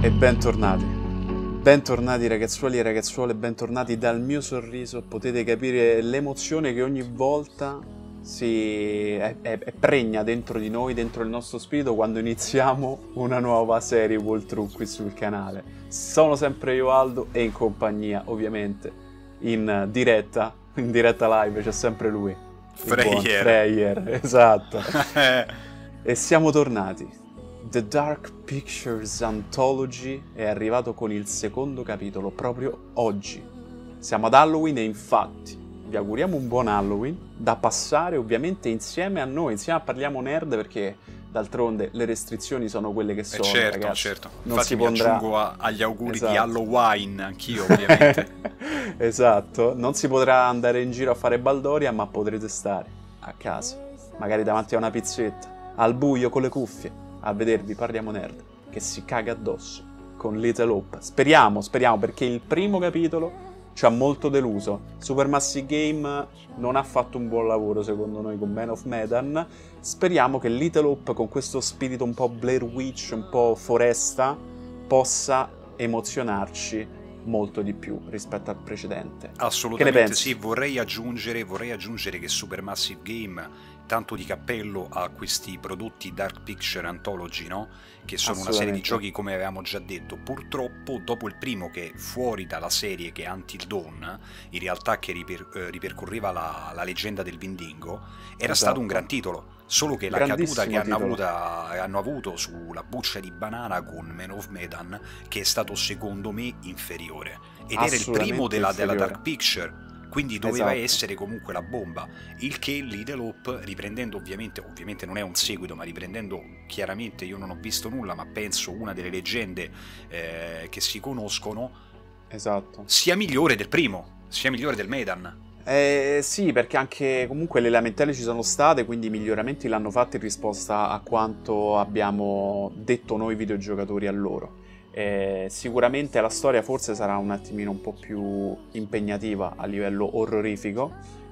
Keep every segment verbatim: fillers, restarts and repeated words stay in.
E bentornati, bentornati ragazzuoli e ragazzuole, bentornati dal mio sorriso. Potete capire l'emozione che ogni volta si è, è, è pregna dentro di noi, dentro il nostro spirito, quando iniziamo una nuova serie Walkthrough qui sul canale. Sono sempre io Aldo e in compagnia, ovviamente, in diretta, in diretta live c'è sempre lui, il buon Freyer, esatto. E siamo tornati. The Dark Pictures Anthology è arrivato con il secondo capitolo proprio oggi. Siamo ad Halloween e infatti vi auguriamo un buon Halloween da passare ovviamente insieme a noi, insieme a Parliamo Nerd, perché d'altronde le restrizioni sono quelle che sono, eh certo, ragazzi. certo. Non Infatti si mi pondrà... aggiungo a, agli auguri esatto. di Halloween, anch'io ovviamente. Esatto, non si potrà andare in giro a fare baldoria, ma potrete stare a casa, magari davanti a una pizzetta, al buio con le cuffie, a vedervi Parliamo Nerd che si caga addosso con Little Hope. Speriamo, speriamo, perché il primo capitolo ci ha molto deluso. Supermassive Game non ha fatto un buon lavoro secondo noi con Man of Medan. Speriamo che Little Hope, con questo spirito un po' Blair Witch, un po' foresta, possa emozionarci molto di più rispetto al precedente. Assolutamente sì, vorrei aggiungere, vorrei aggiungere che Supermassive Game, tanto di cappello a questi prodotti Dark Picture Anthology, no? Che sono una serie di giochi, come avevamo già detto. Purtroppo dopo il primo, che è fuori dalla serie, che è Until Dawn, in realtà che riper eh, ripercorreva la, la leggenda del Vendingo, era esatto. stato un gran titolo, solo che la caduta che hanno, avuta, hanno avuto sulla buccia di banana con Man of Medan, che è stato secondo me inferiore, ed era il primo della, della Dark Picture, quindi doveva esatto. essere comunque la bomba. Il che Little Hope, riprendendo ovviamente, ovviamente non è un seguito, ma riprendendo chiaramente, io non ho visto nulla, ma penso una delle leggende eh, che si conoscono, esatto. sia migliore del primo, sia migliore del Medan. Eh, sì, perché anche comunque le lamentele ci sono state, quindi i miglioramenti l'hanno fatto in risposta a quanto abbiamo detto noi videogiocatori a loro. Eh, sicuramente la storia forse sarà un attimino un po' più impegnativa a livello orrorifico,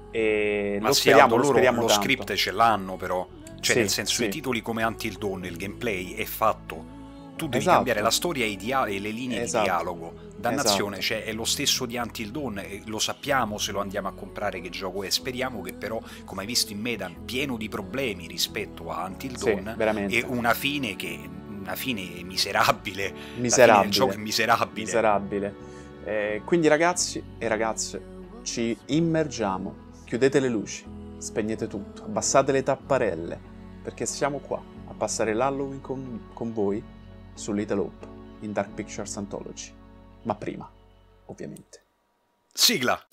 e ma lo sì, speriamo, Aldo, lo speriamo loro lo tanto. script ce l'hanno, però, cioè sì, nel senso sì. i titoli come Until Dawn, il gameplay è fatto, tu devi esatto. cambiare la storia e, i dia- e le linee esatto. di dialogo. Dannazione, esatto. cioè è lo stesso di Until Dawn, e lo sappiamo se lo andiamo a comprare che gioco è. Speriamo che però, come hai visto in Medan, pieno di problemi rispetto a Until Dawn, sì, e una fine che una fine miserabile. Miserabile. La fine del gioco è miserabile. Miserabile. Eh, quindi ragazzi e ragazze, ci immergiamo, chiudete le luci, spegnete tutto, abbassate le tapparelle, perché siamo qua a passare l'Halloween con, con voi su Little Hope in Dark Pictures Anthology. Ma prima, ovviamente, sigla!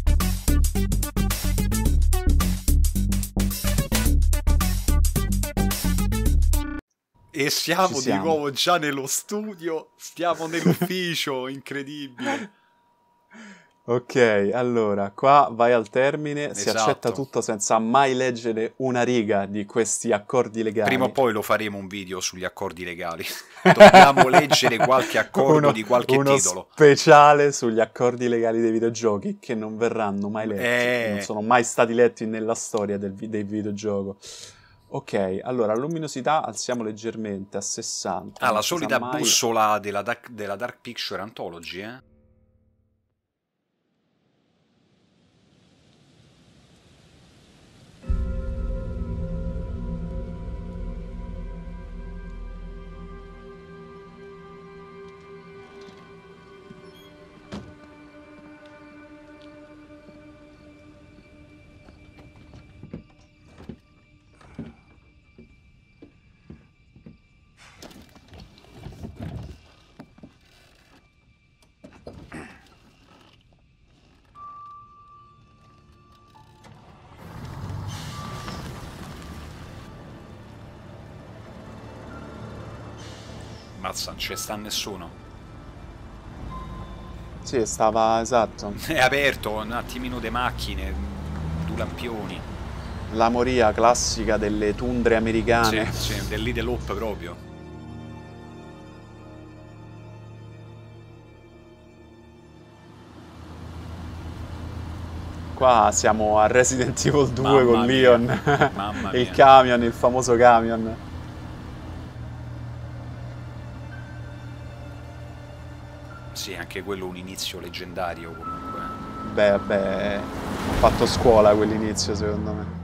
E siamo, siamo di nuovo già nello studio, stiamo nell'ufficio, incredibile. Ok, allora, qua vai al termine, esatto. Si accetta tutto senza mai leggere una riga di questi accordi legali. Prima o poi lo faremo un video sugli accordi legali. Dobbiamo leggere qualche accordo uno, di qualche uno titolo. speciale sugli accordi legali dei videogiochi, che non verranno mai letti, eh... non sono mai stati letti nella storia del, dei videogiochi. Ok, allora, luminosità alziamo leggermente a sessanta. Ah, la solita mai... bussola della Dark, della Dark Picture Anthology, eh? Mazza, non ci sta nessuno. Sì, stava, esatto. È aperto, un attimino de macchine, due lampioni. La moria classica delle tundre americane. Sì, sì, del Little Hope proprio. Qua siamo a Resident Evil due Mamma con mia. Leon. Mamma il mia. camion, il famoso camion. sì, anche quello un inizio leggendario comunque. Beh, vabbè, ha fatto scuola quell'inizio secondo me.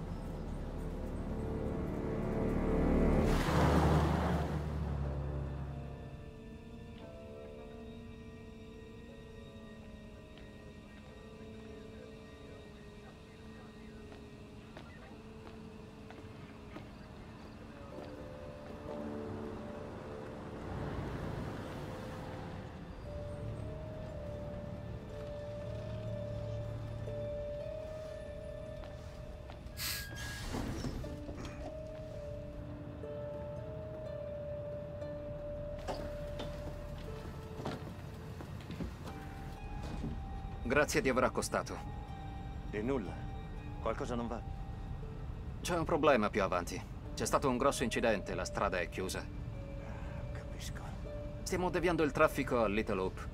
Grazie di aver accostato. Di nulla. Qualcosa non va? C'è un problema più avanti. C'è stato un grosso incidente, la strada è chiusa. Capisco. Stiamo deviando il traffico a Little Hope.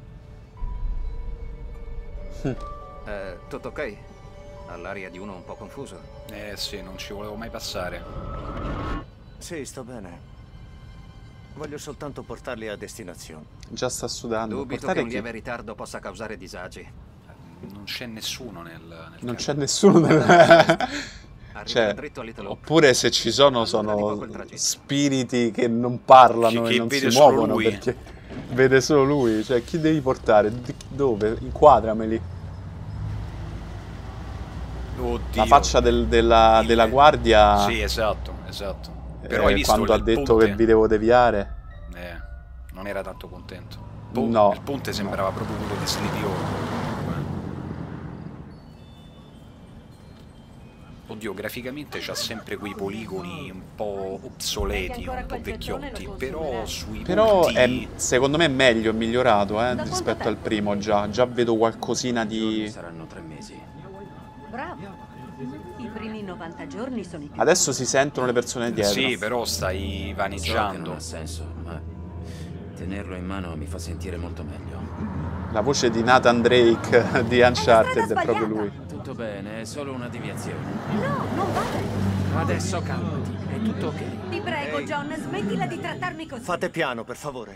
Eh, tutto ok? All'aria di uno un po' confuso. Eh sì, non ci volevo mai passare. Sì, sto bene. Voglio soltanto portarli a destinazione. Già sta sudando. Dubito Portare che un chi? lieve ritardo possa causare disagi. Non c'è nessuno nel, nel Non c'è campo. nessuno nel... Arriverà Cioè, dritto a Little Hope. oppure se ci sono, Allora dico sono quel tragitto. spiriti che non parlano Che- e che non si vede solo muovono lui. perché vede solo lui. Cioè, chi devi portare? Di- Dove? Inquadrameli. Oddio. La faccia del- della, Il- della guardia, Sì, esatto, esatto. Però eh, hai visto quando il ha detto ponte? che vi devo deviare. Eh, non era tanto contento. Pon- No. Il ponte sembrava proprio quello di Sleepy Hollow. Oddio, graficamente c'ha sempre quei poligoni un po' obsoleti, un po' vecchiotti, però sui Però volti... è, secondo me è meglio, è migliorato eh, Da quanto rispetto al tempo? primo già. Già vedo qualcosina di... Saranno tre mesi. Bravo. I primi novanta giorni sono i più. Adesso si sentono le persone dietro. Sì, però stai So che vaneggiando. non ha senso, ma tenerlo in mano mi fa sentire molto meglio. La voce di Nathan Drake di Uncharted è strada proprio sbagliata. lui. Tutto bene, è solo una deviazione. No, non vale. Adesso calmati, è tutto ok. Ti prego, Ehi. John, smettila di trattarmi così. Fate piano, per favore.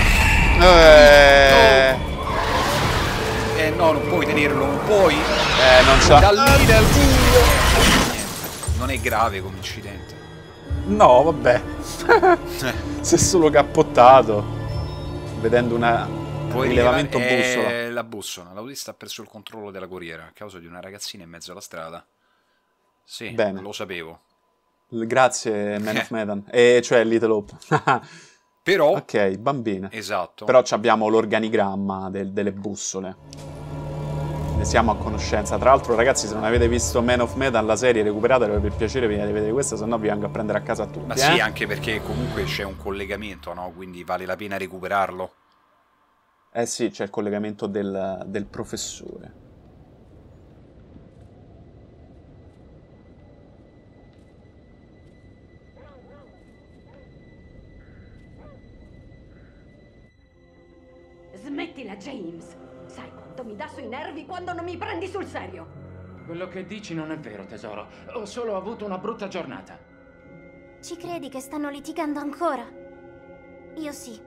Eh, Eh no, non puoi tenerlo, non puoi. eh, non c'ha... Da lì, dal Niente. Non è grave come incidente. No, vabbè. Si è solo cappottato. Vedendo una... Puoi rilevamento rilevare- bussola. eh, la bussola. L'autista ha perso il controllo della corriera a causa di una ragazzina in mezzo alla strada. Sì, Bene. lo sapevo. Grazie, Man Eh. of Medan. E cioè Little Hope. Però, Ok, bambine. esatto. Però ci abbiamo l'organigramma del- delle bussole. Ne siamo a conoscenza. Tra l'altro, ragazzi, se non avete visto Man of Medan, la serie, recuperatela per piacere, venite a vedere questa, se no vi vengo a prendere a casa a tutti. Ma eh? sì, anche perché comunque c'è un collegamento, no? Quindi vale la pena recuperarlo. Eh sì, c'è il collegamento del, del professore. Smettila, James. Sai quanto mi dà sui nervi quando non mi prendi sul serio. Quello che dici non è vero, tesoro. Ho solo avuto una brutta giornata. Ci credi che stanno litigando ancora? Io sì.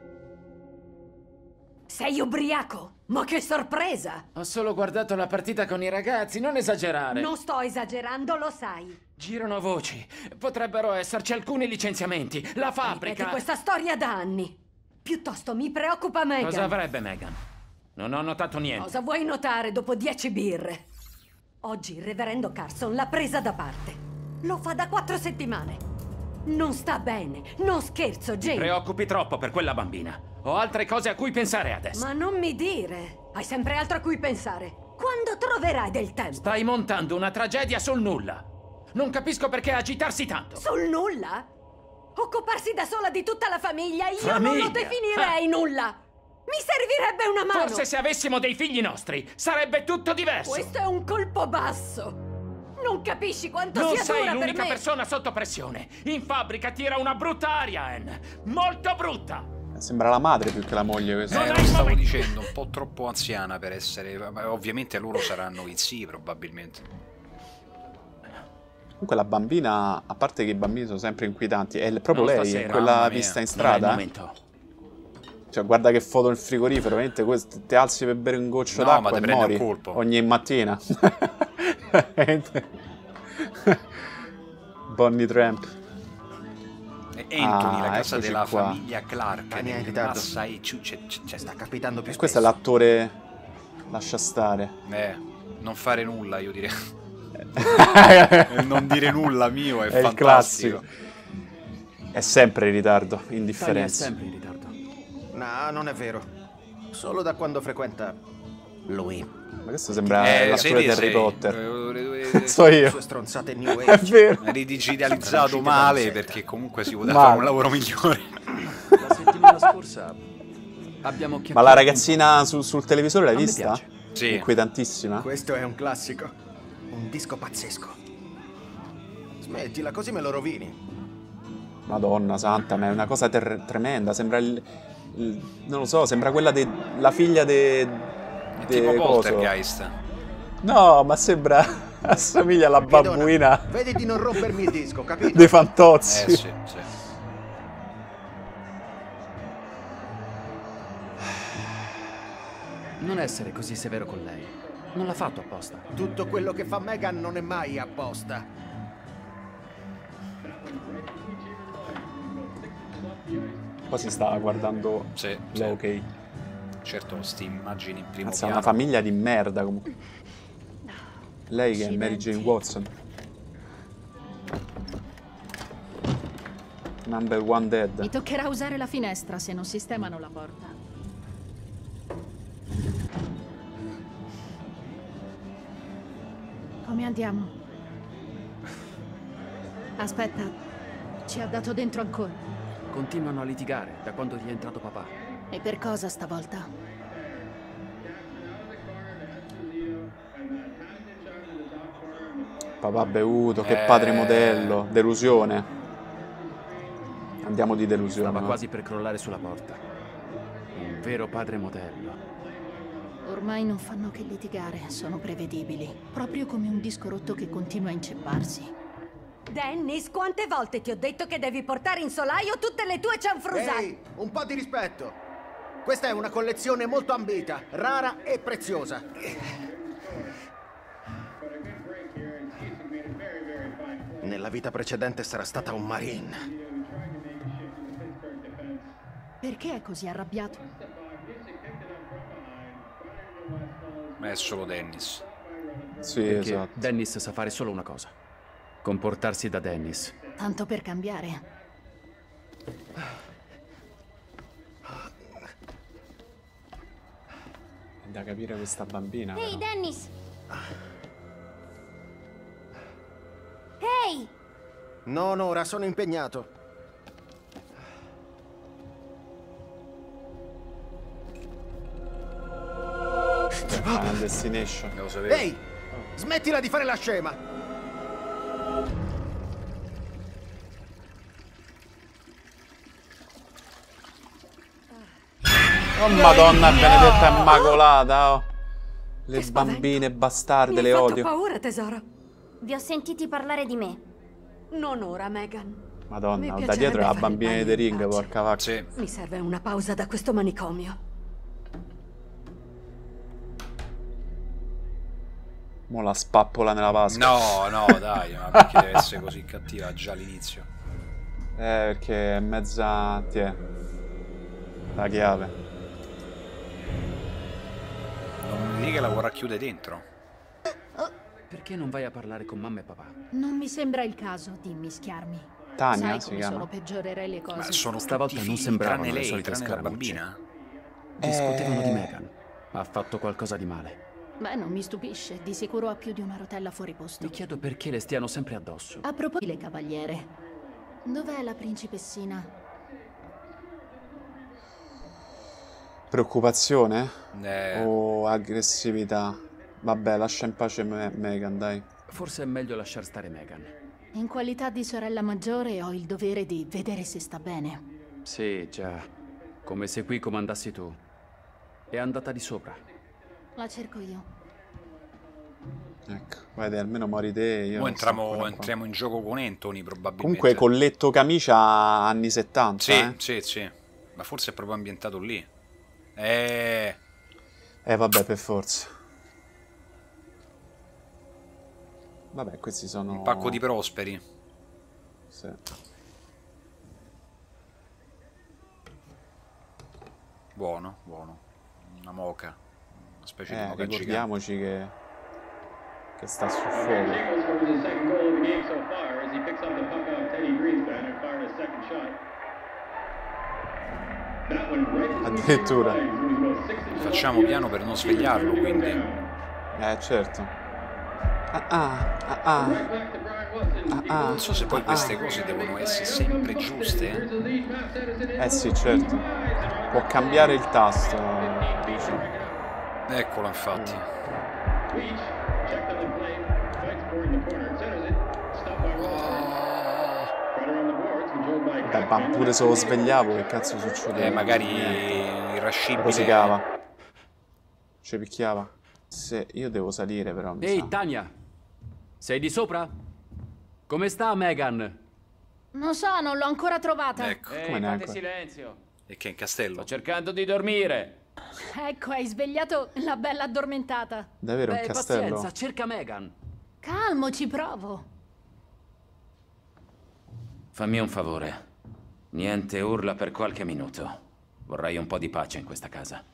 Sei ubriaco? Ma che sorpresa! Ho solo guardato la partita con i ragazzi, non esagerare. Non sto esagerando, lo sai. Girano voci. Potrebbero esserci alcuni licenziamenti. La Ripeti fabbrica... questa storia da anni. Piuttosto mi preoccupa Megan. Cosa avrebbe Megan? Non ho notato niente. Cosa vuoi notare dopo dieci birre? Oggi il reverendo Carson l'ha presa da parte. Lo fa da quattro settimane. Non sta bene. Non scherzo, Ti James. preoccupi troppo per quella bambina. Ho altre cose a cui pensare adesso. Ma non mi dire. Hai sempre altro a cui pensare. Quando troverai del tempo? Stai montando una tragedia sul nulla. Non capisco perché agitarsi tanto. Sul nulla? Occuparsi da sola di tutta la famiglia? Io non Famiglia? lo definirei nulla. Mi servirebbe una mano. Forse se avessimo dei figli nostri sarebbe tutto diverso. Questo è un colpo basso. Non capisci quanto Non sia sei dura per l'unica me. persona sotto pressione. In fabbrica tira una brutta aria, Anne. Molto brutta. Sembra la madre più che la moglie questa. Non Eh, hai lo stavo momento. dicendo, un po' troppo anziana per essere... ma ovviamente loro saranno i zii, probabilmente. Comunque la bambina, a parte che i bambini sono sempre inquietanti, è proprio Non lei, stasera, quella mamma mia. vista in Non è il strada. momento. Cioè, guarda che foto nel frigorifero, veramente questo, ti alzi per bere un goccio no, d'acqua ma e ti prendi muori un colpo. ogni mattina. Bonnie Tramp. E Anthony, Ah, la casa eccoci della qua. famiglia Clark Anni in nel ritardo. Massachusetts. Sta capitando più E questo è spesso. l'attore... Lascia stare. Eh, non fare nulla, io direi. E non dire nulla mio è, È il fantastico. classico. È sempre in ritardo, Tony è indifferenza. sempre in ritardo. No, non è vero. Solo da quando frequenta lui. Ma questo sembra Eh, l'attore sei di te, Harry sei. Potter. Eh, So Le io. sue stronzate New È Age. vero. Eri digitalizzato Sempre male uscite da perché comunque si poteva Male. fare un lavoro migliore. La settimana scorsa abbiamo chiacchierato. Ma la ragazzina su- sul televisore l'hai A me vista? piace. Sì. Inquietantissima. Questo è un classico. Un disco pazzesco. Smettila, così me lo rovini. Madonna santa, ma è una cosa ter- tremenda. Sembra il, il- non lo so, sembra quella della figlia de, È de tipo coso. Poltergeist. No, ma sembra assomiglia alla babbuina Vedi di non rompermi il disco, capito? dei Fantozzi. Eh sì, sì. Non essere così severo con lei. Non l'ha fatto apposta. Tutto quello che fa Meghan non è mai apposta. Poi si stava guardando Sì, sì. Loki. Certo, queste immagini in primo Mazza, piano. una famiglia di merda comunque. Lei che è Mary Jane Watson. Number one Mi dead. toccherà usare la finestra se non sistemano la porta. Come andiamo? Aspetta, ci ha dato dentro ancora. Continuano a litigare da quando è rientrato papà. E per cosa stavolta? Papà bevuto, che Eh. padre modello. Delusione. Andiamo di delusione. Stava no? quasi per crollare sulla porta. Un vero padre modello. Ormai non fanno che litigare, sono prevedibili. Proprio come un disco rotto che continua a incepparsi. Dennis, quante volte ti ho detto che devi portare in solaio tutte le tue cianfrusate? Ehi, un po' di rispetto. Questa è una collezione molto ambita, rara e preziosa. Nella vita precedente sarà stata un marine. Perché è così arrabbiato? È solo Dennis. Sì, Perché esatto. Dennis sa fare solo una cosa. Comportarsi da Dennis. Tanto per cambiare. È da capire questa bambina. Ehi, però. Dennis! Ehi! Non ora, sono impegnato. Final Destination. Lo sapevo. Ehi! Smettila di fare la scema! Oh madonna benedetta immacolata, oh. Le Che spavento. bambine bastarde, Mi le hai fatto odio. paura, tesoro. Vi ho sentiti parlare di me. Non ora, Meghan. Mi Madonna, da piacerebbe dietro è la fare il bambina bagno di in Ring, pace. porca vacca. Sì. Mi serve una pausa da questo manicomio. Mo la spappola nella vasca. No, no, dai, ma perché deve essere così cattiva già all'inizio? Eh, perché è mezza... Ti è. La chiave. Non mi dica che la vorrà chiudere dentro. Perché non vai a parlare con mamma e papà? Non mi sembra il caso di mischiarmi. Tania Sai si come chiama. solo peggiorerei le cose. Ma sono Stavolta tutti non figli, sembravano tranne le lei, solite tranne la scaramucce. bambina. Discutevano Eh. di Meghan. Ha fatto qualcosa di male. Beh, non mi stupisce. Di sicuro ha più di una rotella fuori posto. Mi chiedo perché le stiano sempre addosso. A proposito, cavaliere. Dov'è la principessina? Preoccupazione? Eh, O aggressività? Vabbè, lascia in pace me- Meghan, dai. Forse è meglio lasciar stare Meghan. In qualità di sorella maggiore ho il dovere di vedere se sta bene. Sì, già. Come se qui comandassi tu. È andata di sopra. La cerco io. Ecco, guarda, almeno muori te. Io Mo non sto entriamo, ancora qua. entriamo in gioco con Anthony probabilmente. Comunque colletto camicia anni settanta, Sì, eh. sì, sì. Ma forse è proprio ambientato lì. Eh... Eh vabbè, per forza. Vabbè, questi sono... Un pacco di prosperi. Sì. Buono, buono. Una moca. Una specie eh, di moca ricordiamoci gigante. che... che sta sul fuoco. Addirittura. Facciamo piano per non svegliarlo, quindi. Eh, certo. Ah ah, ah ah. Ah, ah. Non so se poi ah, queste ah. cose devono essere sempre giuste. Eh, eh sì, certo. Può cambiare il tasto, dici. Eccolo, infatti. Beh, ma pure se lo svegliavo, che cazzo succede? Eh, magari irascibile. Rosicava. Ci picchiava. Se io devo salire, però. Mi Ehi, sa. Tanya! Sei di sopra? Come sta Megan? Non so, non l'ho ancora trovata. Ecco. Ehi, Come fate neanche? silenzio. E che è in castello? Sto cercando di dormire. Ecco, hai svegliato la bella addormentata. Davvero un Beh, castello? pazienza, cerca Megan. Calmo, ci provo. Fammi un favore. Niente urla per qualche minuto. Vorrei un po' di pace in questa casa.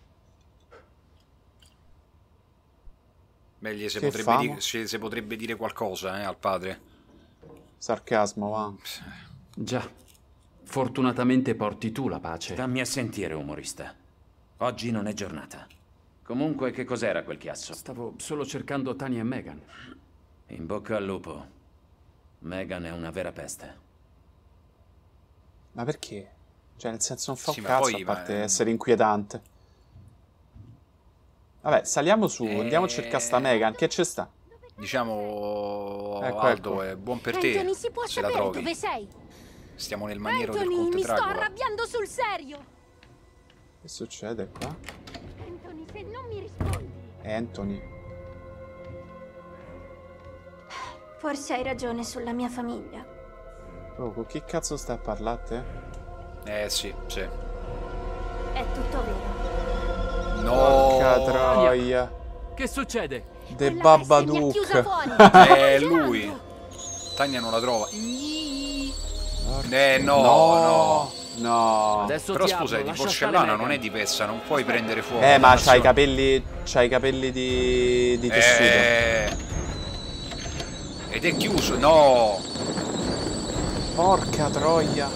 Meglio se Che potrebbe, famo? dire, se, se potrebbe dire qualcosa, eh, al padre. Sarcasmo, va. Già. Fortunatamente porti tu la pace. Stammi a sentire, umorista. Oggi non è giornata. Comunque, che cos'era quel chiasso? Stavo solo cercando Tanya e Megan. In bocca al lupo. Megan è una vera peste. Ma perché? Cioè, nel senso, non fa Sì, un ma cazzo, poi, a parte ma- essere inquietante. Vabbè, saliamo su, Eh, andiamo a cercare sta Megan. Che c'è sta? Diciamo, Ecco, Aldo, ecco. è buon per te. Anthony, si può se la sapere trovi. dove sei? Stiamo nel maniero del Anthony, Conte mi sto Dracula. arrabbiando sul serio. Che succede qua? Anthony, se non mi rispondi. Anthony. Forse hai ragione sulla mia famiglia. Oh, con chi cazzo stai a parlare te? Eh sì, sì. È tutto vero. No! Porca troia. Che succede? The Quella bestia mi ha chiusa Babadook. fuori. È lui. Tania non la trova. Eh no, no. No. Adesso Però ti apro, scusa, di lascia porcellana stare non è Megan. di pezza, non puoi prendere fuoco. Eh, ma c'ha i Attenzione. capelli. C'ha i capelli di. di tessuto. Eh. Ed è chiuso, no. Porca troia.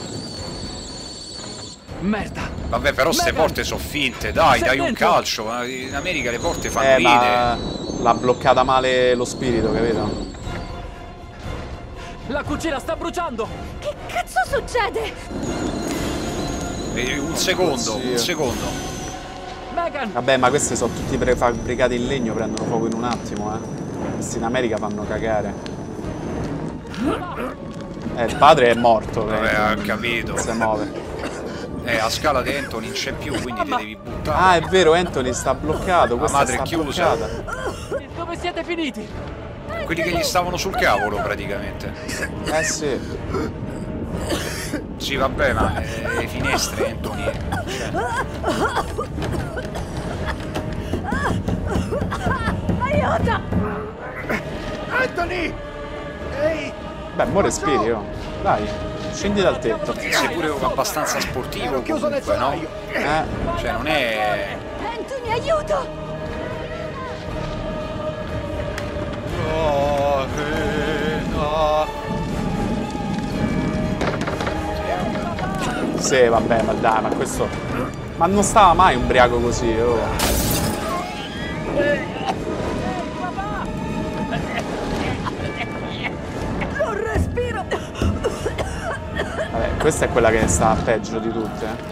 Merda! Vabbè, però ste Megan! porte sono finte, dai, Sei dai un dentro? calcio. Ma in America le porte fanno Eh, ride. ma. L'ha bloccata male lo spirito, capito? La cucina sta bruciando! Che cazzo succede? Eh, un secondo, Oddio. un secondo. Megan! Vabbè, ma questi sono tutti prefabbricati in legno, prendono fuoco in un attimo, eh. Questi in America fanno cagare. Eh, il padre è morto, Vabbè, eh. ho capito. Non si muove. Eh, a scala di Anthony non c'è più, quindi ti devi buttare. Ah, è vero, Anthony sta bloccato. La Questa madre sta è chiusa. bloccata. Dove siete finiti? Quelli che gli stavano sul cavolo, praticamente. Eh sì. Sì, vabbè, ma eh, le finestre, Anthony. Cioè, Aiuto! Anthony! Ehi! Beh, mo respiri, oh. Dai, scendi dal tetto. sei pure abbastanza sportivo Ero chiuso nel comunque, no? solaio! Eh, Cioè, non è... Anthony, aiuto! sì, vabbè, ma dai, ma questo... Ma non stava mai ubriaco così, oh. Non respiro! Vabbè, questa è quella che sta peggio di tutte, eh.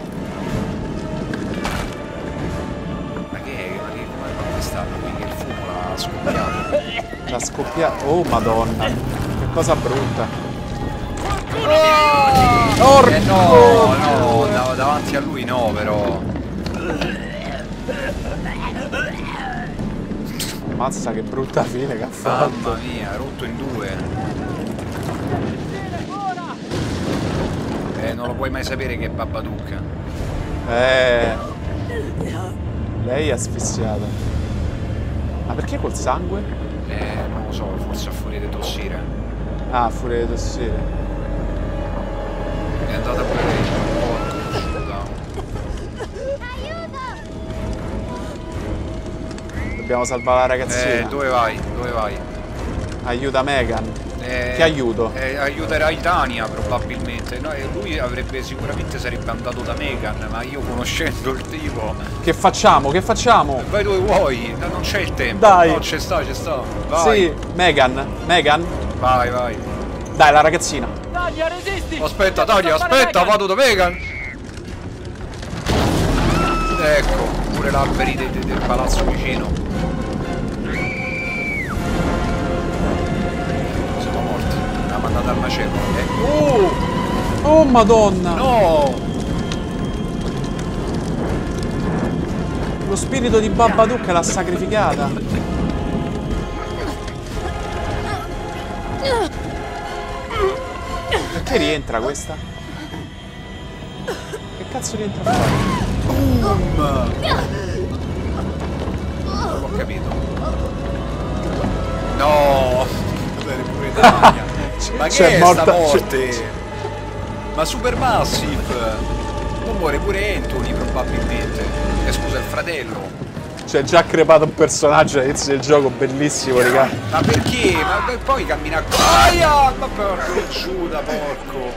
Ma che è? Ma che come sta? Qui che il fumo l'ha scoppiato. La scoppiata... Oh, madonna. Che cosa brutta. Eh no, no, da- davanti a lui no, però. Mazza, che brutta fine che ha fatto. Mamma mia, rotto in due. Eh, non lo puoi mai sapere che è Babadook. Eh. Lei è asfissiata. Ma perché col sangue? Eh, non lo so, forse a furia di tossire. Ah, a furia di tossire. È andata pure lei. Porco scuda. Dobbiamo salvare la ragazzina. Eh, dove vai? Dove vai? Aiuta Megan. Eh, che aiuto? Eh, aiuterai Tania probabilmente. No, e lui avrebbe sicuramente sarebbe andato da Megan, ma io conoscendo il tipo. Che facciamo? Che facciamo? Vai dove vuoi, no, non c'è il tempo. Dai. No, c'è sta, c'è sta. Vai. Sì, Megan. Megan. Vai, vai. Dai, la ragazzina. Tania, resisti! Aspetta, Tania, aspetta, vado da Megan. Ecco, pure l'alberi de, de, del palazzo vicino. Mandata al macello, eh? Oh! Oh madonna! No! Lo spirito di Babadook l'ha sacrificata. Perché rientra questa? Che cazzo rientra a fare? Boom! Non ho capito. No! Bene, pure Tania. Ma che c'è è morta, sta morte? Ma Supermassive! Non muore pure Anthony probabilmente. Eh scusa, il fratello. C'è già crepato un personaggio all'inizio del gioco, bellissimo, raga. Ma perché? Ma poi cammina. Aia! Ma porco giù da porco!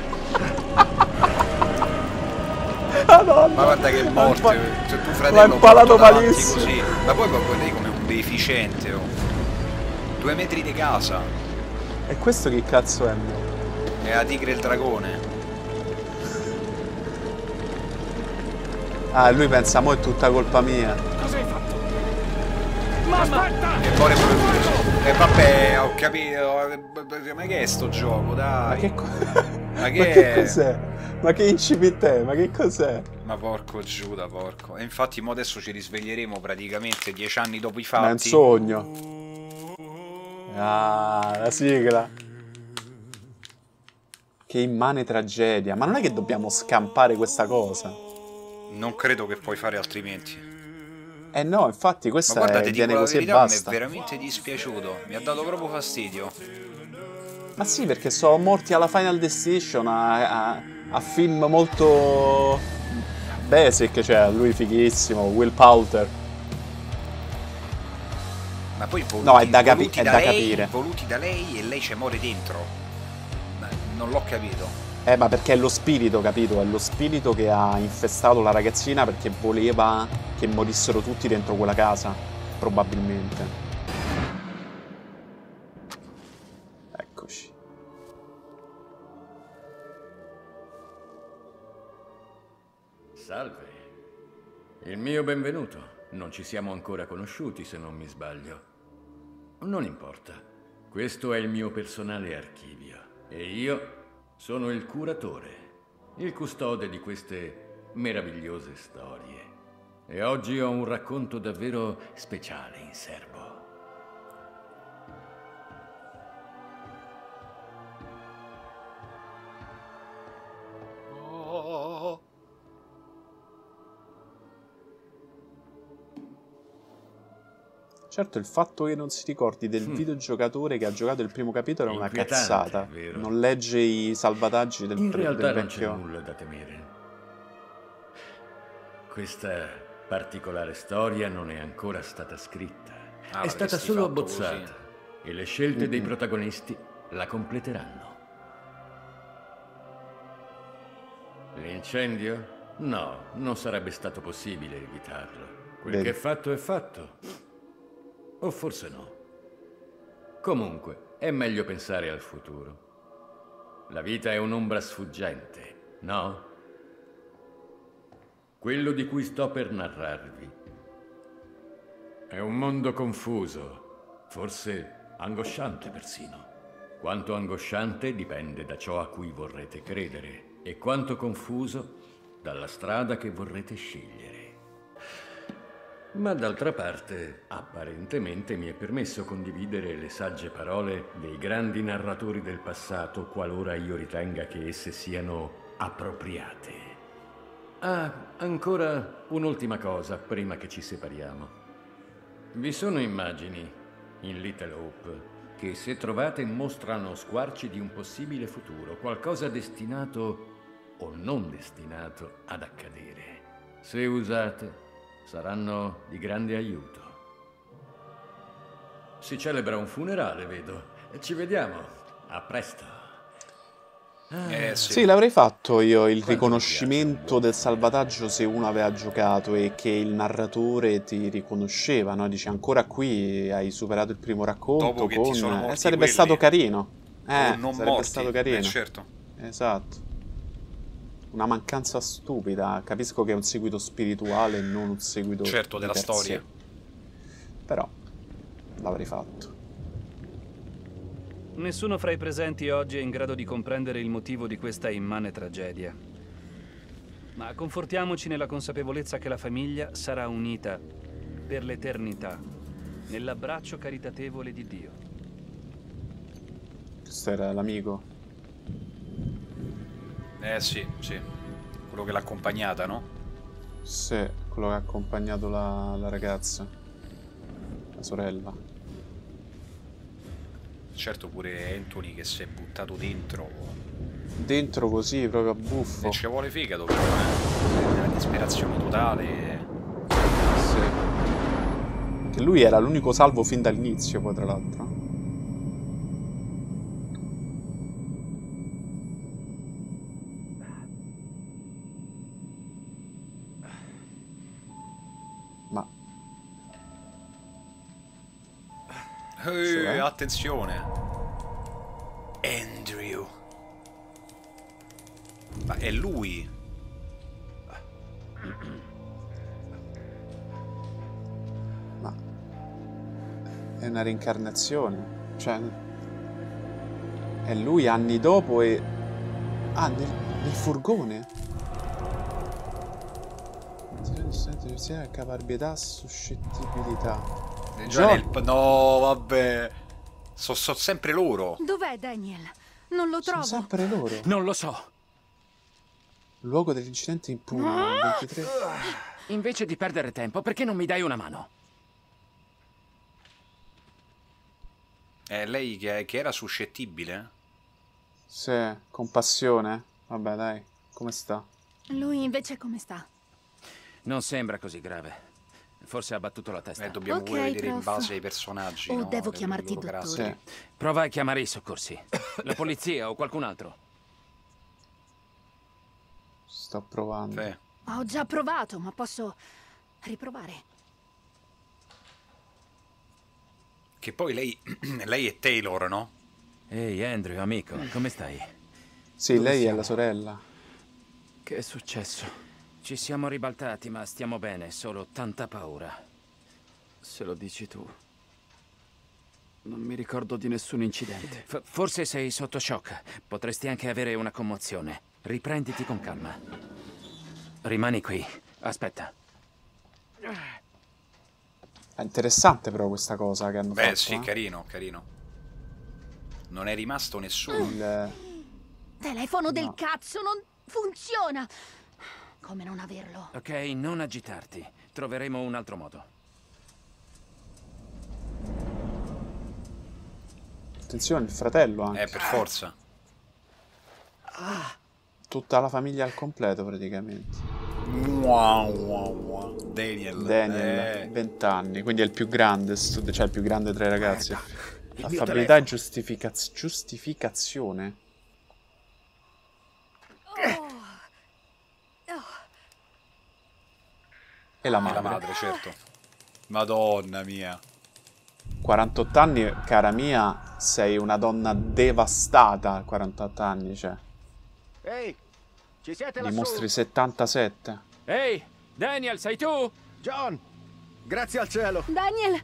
Madonna. Ma guarda che morte! Cioè tuo fratello l'ha impalato malissimo. malissimo. Così. Ma poi proprio lei come un deficiente, oh. Due metri di casa. E questo che cazzo è? È la tigre e il dragone. Ah, lui pensa, mo' è tutta colpa mia. Cosa hai fatto? Mamma! E poi pure lui. E vabbè, ho capito. Ma che è sto gioco, dai? Ma che, co ma che, ma che cos'è? Ma che incipit è? Ma che cos'è? Ma porco Giuda, porco. E infatti mo adesso ci risveglieremo praticamente dieci anni dopo i fatti. Ma è un sogno. Ah, la sigla. Che immane tragedia. Ma non è che dobbiamo scampare questa cosa? Non credo che puoi fare altrimenti. Eh no, infatti questa Ma guarda, è, ti viene dico la così e verità, basta. mi è veramente dispiaciuto. Mi ha dato proprio fastidio. Ma sì, perché sono morti alla Final Destination a, a, a film molto basic, cioè lui fighissimo, Will Poulter. Ma poi voluti, no, è da, capi voluti è da, da lei, capire. Voluti da lei e lei ci muore dentro. Ma non l'ho capito. Eh, ma perché è lo spirito, capito? È lo spirito che ha infestato la ragazzina perché voleva che morissero tutti dentro quella casa, probabilmente. Eccoci. Salve. Il mio benvenuto. Non ci siamo ancora conosciuti, se non mi sbaglio. Non importa. Questo è il mio personale archivio. E io sono il curatore, il custode di queste meravigliose storie. E oggi ho un racconto davvero speciale in serbo. Oh. Certo, il fatto che non si ricordi del Mm. videogiocatore che ha giocato il primo capitolo è una Inquietante, cazzata. vero? Non legge i salvataggi del, In pre- realtà del non c'è vecchio. nulla da temere. Questa particolare storia non è ancora stata scritta. Ah, è stata l'avresti solo fatto abbozzata così. e le scelte dei Mm-mm. protagonisti la completeranno. L'incendio? No, non sarebbe stato possibile evitarlo. Quel Vedi. che è fatto è fatto. O forse no. Comunque, è meglio pensare al futuro. La vita è un'ombra sfuggente, no? Quello di cui sto per narrarvi è un mondo confuso, forse angosciante persino. Quanto angosciante dipende da ciò a cui vorrete credere e quanto confuso dalla strada che vorrete scegliere. Ma d'altra parte, apparentemente mi è permesso condividere le sagge parole dei grandi narratori del passato qualora io ritenga che esse siano appropriate. Ah, ancora un'ultima cosa prima che ci separiamo. Vi sono immagini in Little Hope che, se trovate, mostrano squarci di un possibile futuro, qualcosa destinato o non destinato ad accadere. Se usate, saranno di grande aiuto. Si celebra un funerale, vedo. Ci vediamo. A presto. Eh, sì, sì l'avrei fatto io il riconoscimento del salvataggio se uno aveva giocato e che il narratore ti riconosceva, no? Dice ancora qui hai superato il primo racconto. Dopo che con... ti sono morti eh, sarebbe quelli. stato carino. Eh, O non sarebbe morti. stato carino. Eh, certo. Esatto. Una mancanza stupida. Capisco che è un seguito spirituale e non un seguito certo della per storia. sé. Però l'avrei fatto. Nessuno fra i presenti oggi è in grado di comprendere il motivo di questa immane tragedia. Ma confortiamoci nella consapevolezza che la famiglia sarà unita per l'eternità nell'abbraccio caritatevole di Dio. Questo era l'amico. Eh sì, sì. Quello che l'ha accompagnata, no? Sì, quello che ha accompagnato la, la ragazza. La sorella. Certo, pure Anthony che si è buttato dentro. Dentro così, proprio a buffo. E ci vuole fegato, però, eh. Una disperazione totale. Sì. Che lui era l'unico salvo fin dall'inizio, poi, tra l'altro. Ma... Eh, Cioè? attenzione. Andrew. Ma è lui. Ma... È una reincarnazione. Cioè... È lui anni dopo e... Ah, nel, nel furgone? Caparbietà, suscettibilità. Già nel... No, vabbè. Sono so sempre loro. Dov'è Daniel? Non lo trovo. Sono sempre loro. Non lo so. Luogo dell'incidente in Pullman, ventitré. Invece di perdere tempo, perché non mi dai una mano? È lei che, che era suscettibile? Sì, compassione. Vabbè, dai, come sta? Lui invece come sta? Non sembra così grave. Forse ha battuto la testa. Eh, dobbiamo Ok, pure vedere prof. in base ai personaggi. O no? devo Le- chiamarti le loro dottore? caratteri. Sì. Prova a chiamare i soccorsi. La polizia o qualcun altro. Sto provando. Sì. Ho già provato, ma posso riprovare. Che poi lei, lei è Taylor, no? Ehi, Andrew, amico, come stai? Sì, Dove lei è siamo? la sorella. Che è successo? Ci siamo ribaltati, ma stiamo bene, solo tanta paura. Se lo dici tu. Non mi ricordo di nessun incidente. F- forse sei sotto shock. Potresti anche avere una commozione. Riprenditi con calma. Rimani qui. Aspetta. È interessante però questa cosa che hanno Beh, fatto. sì, eh. carino, carino. Non è rimasto nessuno. Il... Telefono del No. cazzo non funziona. Come non averlo? Ok, non agitarti. Troveremo un altro modo. Attenzione, il fratello anche. Eh, per forza. Tutta la famiglia al completo praticamente. Wow, wow, wow. Daniel. Daniel, Eh. venti anni, quindi è il più grande, stu- cioè il più grande tra i ragazzi. il mio Affabilità e giustificaz- giustificazione. E la E madre. la madre, certo. Madonna mia. quarantotto anni, cara mia, sei una donna devastata a quarantotto anni, cioè. Ehi, ci siete Ne lassù? mostri settantasette. Ehi, Daniel, sei tu? John, grazie al cielo. Daniel,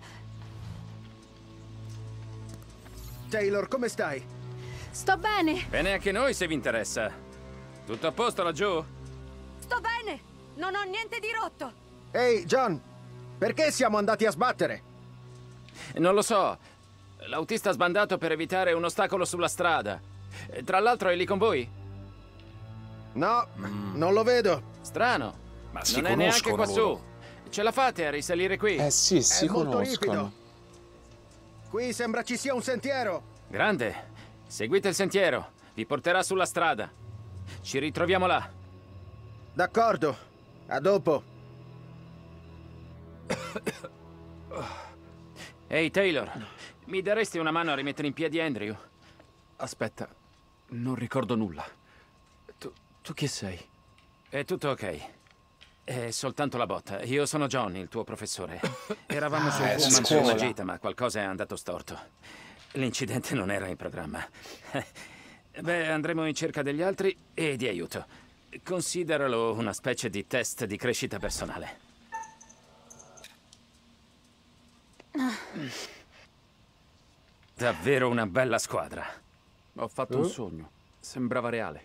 Taylor, come stai? sto bene. Bene anche noi, se vi interessa. Tutto a posto laggiù? Sto bene! Non ho niente di rotto! Ehi, John, perché siamo andati a sbattere? Non lo so. L'autista ha sbandato per evitare un ostacolo sulla strada. Eh, Tra l'altro è lì con voi? No, mm. non lo vedo. Strano. Ma si non è neanche conoscono quassù. loro. Ce la fate a risalire qui? Eh sì, si È molto conoscono. ripido. Qui sembra ci sia un sentiero. Grande. Seguite il sentiero. Vi porterà sulla strada. Ci ritroviamo là. D'accordo. A dopo. Ehi, Taylor. Mi daresti una mano a rimettere in piedi Andrew? Aspetta, non ricordo nulla. Tu, tu chi sei? È tutto ok. È soltanto la botta. Io sono John, il tuo professore. Eravamo su un Eh, pullman sì, per una sì. gita, ma qualcosa è andato storto. L'incidente non era in programma. Beh, andremo in cerca degli altri e di aiuto. Consideralo una specie di test di crescita personale. Davvero una bella squadra. Ho fatto un sogno. Sembrava reale.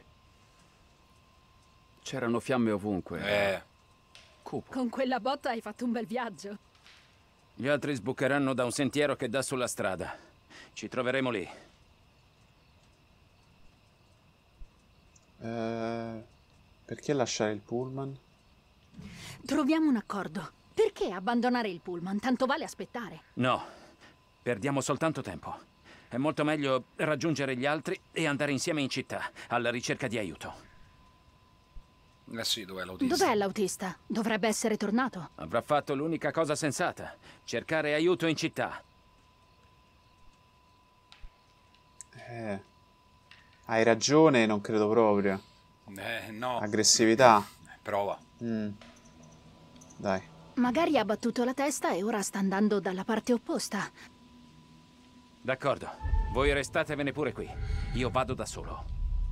C'erano fiamme ovunque. Eh. Cupo. Con quella botta hai fatto un bel viaggio. Gli altri sbucheranno da un sentiero che dà sulla strada. Ci troveremo lì. Eh, perché lasciare il pullman? Troviamo un accordo. Perché abbandonare il pullman? Tanto vale aspettare. No, perdiamo soltanto tempo. È molto meglio raggiungere gli altri e andare insieme in città, alla ricerca di aiuto. Eh sì, dov'è l'autista? Dov'è l'autista? Dovrebbe essere tornato. Avrà fatto l'unica cosa sensata, cercare aiuto in città. Eh, hai ragione, non credo proprio. Eh, no. Aggressività. Prova. Mm. Dai. Magari ha battuto la testa e ora sta andando dalla parte opposta. D'accordo, voi restatevene pure qui. Io vado da solo.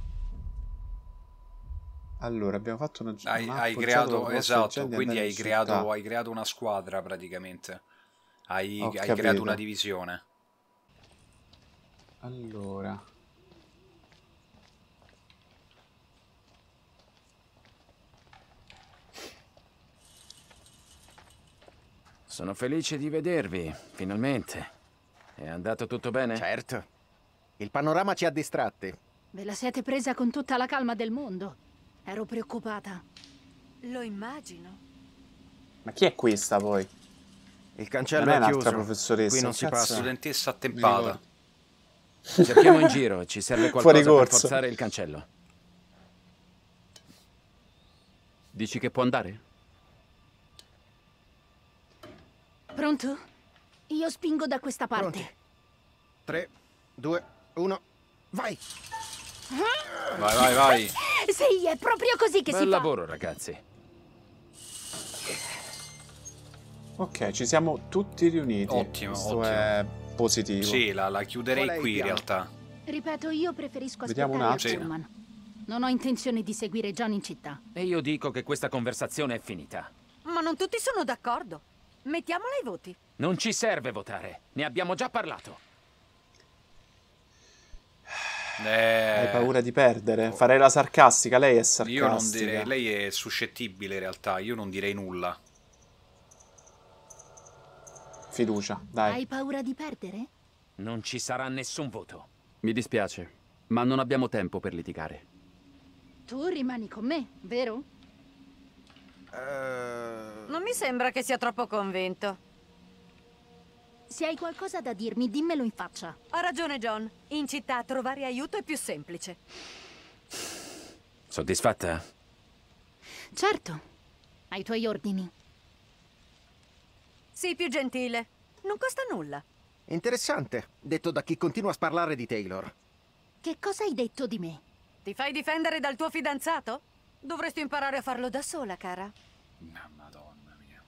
Allora, abbiamo fatto una Hai, una hai creato, esatto, quindi hai creato, hai creato una squadra praticamente. Hai, hai capito. creato una divisione. Allora. Sono felice di vedervi, finalmente. È andato tutto bene? Certo. Il panorama ci ha distratti. Ve la siete presa con tutta la calma del mondo. Ero preoccupata. Lo immagino. Ma chi è questa poi? Il cancello non è è un'altra chiuso. professoressa. Qui non si passa. Studentessa attempata. Cerchiamo in giro, ci serve qualcosa per corso. forzare il cancello. Dici che può andare? Pronto? Io spingo da questa parte. Pronti? tre, due, uno, vai! Vai, vai, vai. Sì, è proprio così che Bel si lavoro, ragazzi. Ok, ci siamo tutti riuniti. Ottimo, Questo ottimo. è positivo. Sì, la, la chiuderei Qual è il qui in piano? realtà. fa. Ripeto, io preferisco Vediamo aspettare un al attimo. pullman. Non ho intenzione di seguire John in città. E io dico che questa conversazione è finita. Ma non tutti sono d'accordo. Mettiamola ai voti. Non ci serve votare, ne abbiamo già parlato. Eh, Hai paura di perdere? Farei la sarcastica, lei è sarcastica. Io non direi, lei è suscettibile in realtà, io non direi nulla. Fiducia, dai. Hai paura di perdere? Non ci sarà nessun voto. Mi dispiace, ma non abbiamo tempo per litigare. Tu rimani con me, vero? Uh... Non mi sembra che sia troppo convinto. Se hai qualcosa da dirmi, dimmelo in faccia. Ha ragione, John. In città trovare aiuto è più semplice. Soddisfatta? Certo. Ai tuoi ordini. Sii più gentile. Non costa nulla. Interessante, detto da chi continua a sparlare di Taylor. Che cosa hai detto di me? Ti fai difendere dal tuo fidanzato? Dovresti imparare a farlo da sola, cara. No, madonna mia.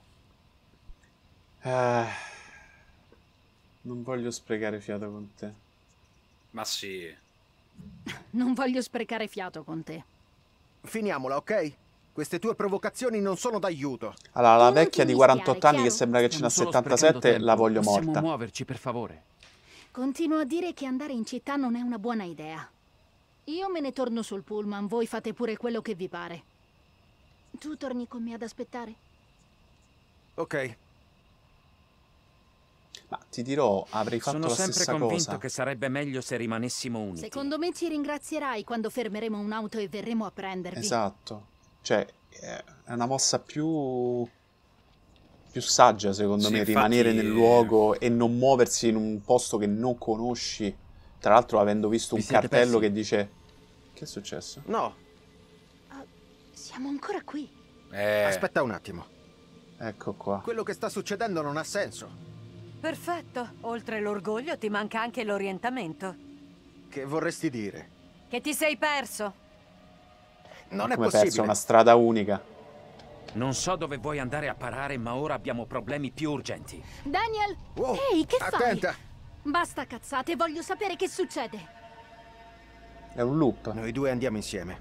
Eh, non voglio sprecare fiato con te. Ma sì. Non voglio sprecare fiato con te. Finiamola, ok? Queste tue provocazioni non sono d'aiuto. Allora, la Tu non vecchia ti di quarantotto mischiare, anni che chiaro? sembra che ce n'ha Stiamo solo sprecando settantasette, la tempo. voglio Possiamo morta. muoverci, per favore. Continuo a dire che andare in città non è una buona idea. Io me ne torno sul pullman, voi fate pure quello che vi pare. Tu torni con me ad aspettare? Ok. Ma ti dirò, avrei fatto Sono la sempre stessa convinto cosa. che sarebbe meglio se rimanessimo uniti. Secondo me ci ringrazierai quando fermeremo un'auto e verremo a prendervi. Esatto. Cioè, è una mossa più... più saggia, secondo Sì, me, infatti- rimanere nel luogo e non muoversi in un posto che non conosci. Tra l'altro, avendo visto Vi un siete cartello persi? che dice... Che è successo? No, Siamo ancora qui. Eh, aspetta un attimo. Ecco qua. Quello che sta succedendo non ha senso. Perfetto. Oltre l'orgoglio ti manca anche l'orientamento. Che vorresti dire? Che ti sei perso. Non è Come possibile. perso una strada unica. Non so dove vuoi andare a parare, ma ora abbiamo problemi più urgenti. Daniel! Wow, Ehi, che attenta! fai? Basta cazzate, voglio sapere che succede. È un loop. Noi due andiamo insieme.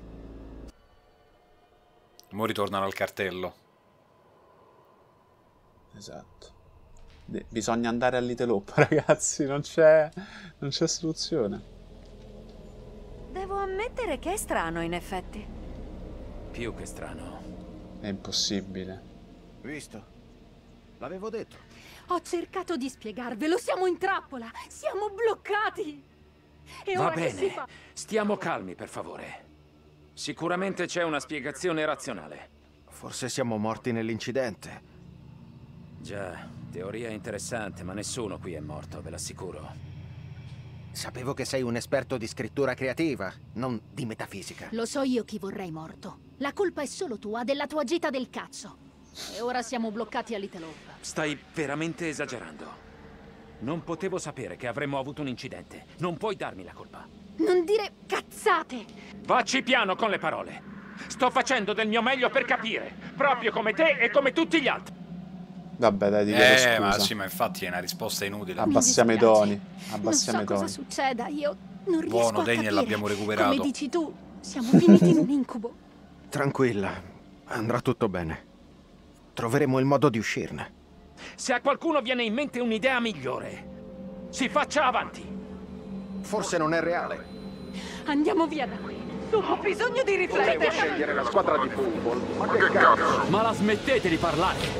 mo ritornano al cartello. Esatto. De- bisogna andare al Little Hope, ragazzi. Non c'è... non c'è soluzione. Devo ammettere che è strano, in effetti. Più che strano. È impossibile. Visto? L'avevo detto. Ho cercato di spiegarvelo, siamo in trappola, siamo bloccati. E Va ora che si bene, fa? stiamo calmi, per favore. Sicuramente c'è una spiegazione razionale. Forse siamo morti nell'incidente. Già, teoria interessante, ma nessuno qui è morto, ve l'assicuro. Sapevo che sei un esperto di scrittura creativa, non di metafisica. Lo so io chi vorrei morto. La colpa è solo tua, della tua gita del cazzo. E ora siamo bloccati a Little Hope. Stai veramente esagerando. Non potevo sapere che avremmo avuto un incidente. Non puoi darmi la colpa. Non dire cazzate! Vacci piano con le parole. Sto facendo del mio meglio per capire, proprio come te e come tutti gli altri. Vabbè, dai, ti chiedo Eh, scusa. ma sì, ma infatti è una risposta inutile. Abbassiamo i Mi dispiace. toni. Abbassiamo non i so cosa toni. succeda, io non riesco Buono, a Daniel, capire. l'abbiamo recuperato. Come dici tu, siamo finiti in un incubo. Tranquilla, andrà tutto bene. Troveremo il modo di uscirne. Se a qualcuno viene in mente un'idea migliore, si faccia avanti. Forse non è reale. Andiamo via da qui. Ho bisogno di riflettere. Scegliere la squadra di football. Ma che cazzo? Ma la smettete di parlare!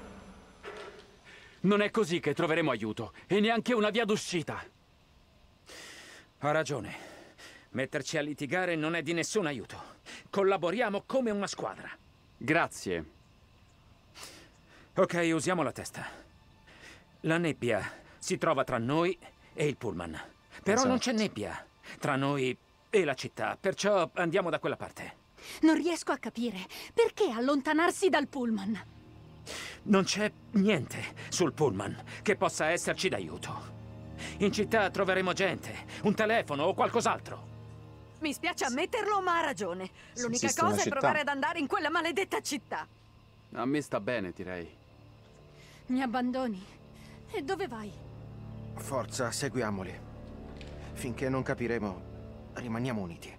Non è così che troveremo aiuto, e neanche una via d'uscita. Ha ragione. Metterci a litigare non è di nessun aiuto. Collaboriamo come una squadra. Grazie. Ok, usiamo la testa. La nebbia si trova tra noi e il pullman. Però Esatto. non c'è nebbia tra noi e la città, perciò andiamo da quella parte. Non riesco a capire. Perché allontanarsi dal pullman? Non c'è niente sul pullman che possa esserci d'aiuto. In città troveremo gente, un telefono o qualcos'altro. Mi spiace ammetterlo, ma ha ragione. L'unica esiste una cosa è città. provare ad andare in quella maledetta città. A me sta bene, direi. Mi abbandoni? E dove vai? Forza, seguiamoli. Finché non capiremo, rimaniamo uniti.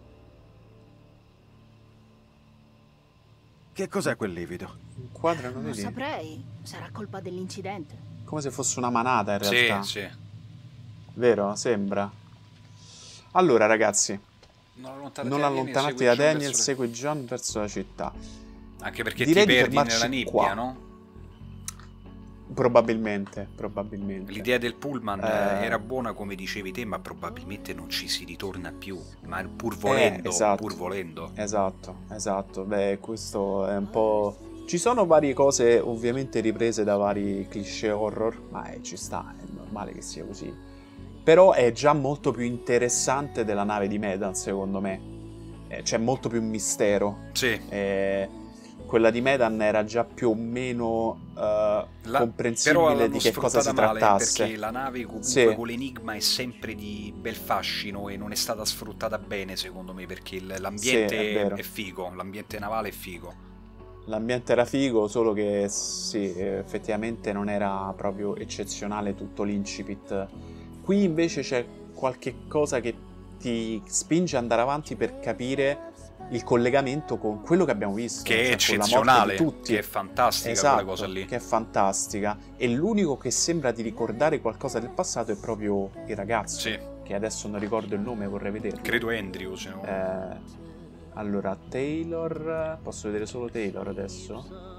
Che cos'è quel livido? Inquadrano, Non vedi? saprei. Sarà colpa dell'incidente. Come se fosse una manata, in Sì, realtà. sì. Vero? Sembra. Allora, ragazzi, Non allontanati non da Daniel, allontanarti segui da John Daniel, verso- segui John verso la città. Anche perché Direi ti di perdi fermarci nella nebbia, qua. no? Probabilmente, probabilmente. L'idea del pullman Eh. era buona come dicevi te, ma probabilmente non ci si ritorna più. Ma pur volendo, Eh, esatto. pur volendo. Esatto, esatto. Beh, questo è un po'... Ci sono varie cose ovviamente riprese da vari cliché horror, ma eh, ci sta, è normale che sia così. Però è già molto più interessante della nave di Medan, secondo me. Eh, c'è molto più mistero. Sì. Eh, quella di Medan era già più o meno eh, La- però comprensibile l'hanno di che cosa si sfruttata male, trattasse. perché la nave comunque Sì. con l'enigma è sempre di bel fascino e non è stata sfruttata bene, secondo me, perché il- l'ambiente Sì, è vero. è figo, l'ambiente navale è figo. L'ambiente era figo, solo che sì, effettivamente non era proprio eccezionale tutto l'incipit. Qui invece c'è qualche cosa che ti spinge ad andare avanti per capire il collegamento con quello che abbiamo visto. Che è cioè con la morte eccezionale, di tutti. che è fantastica Esatto, quella cosa lì. che è fantastica. E l'unico che sembra di ricordare qualcosa del passato è proprio il ragazzo. Sì. Che adesso non ricordo il nome, vorrei vederlo. Credo Andrew, se no. Eh, allora, Taylor... Posso vedere solo Taylor adesso?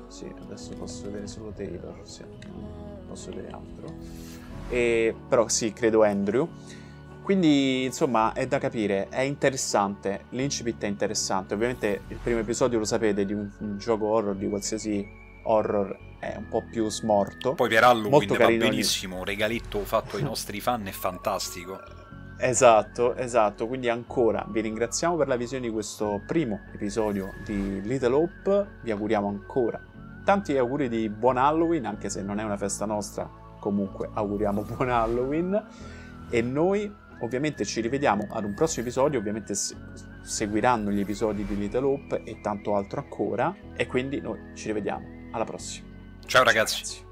Sì, adesso posso vedere solo Taylor, sì, non posso vedere altro. E, però sì, credo Andrew. Quindi, insomma, è da capire, è interessante, l'incipit è interessante. Ovviamente il primo episodio, lo sapete, di un, un gioco horror, di qualsiasi horror, è un po' più smorto. Poi per Halloween molto va carino, benissimo, un regaletto fatto ai nostri fan è fantastico. Esatto, esatto, quindi ancora vi ringraziamo per la visione di questo primo episodio di Little Hope, vi auguriamo ancora tanti auguri di buon Halloween, anche se non è una festa nostra, comunque auguriamo buon Halloween, e noi ovviamente ci rivediamo ad un prossimo episodio, ovviamente seguiranno gli episodi di Little Hope e tanto altro ancora, e quindi noi ci rivediamo alla prossima. Ciao ragazzi. Ciao, ragazzi.